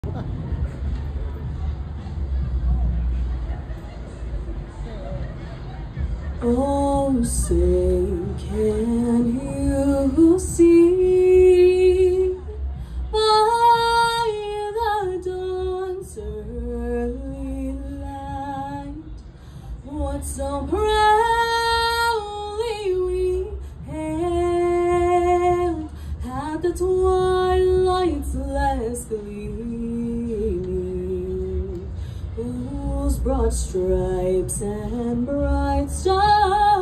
Oh, say, can you see by the dawn's early light what so proudly we hailed at the twilight's last gleaming, whose broad stripes and bright stars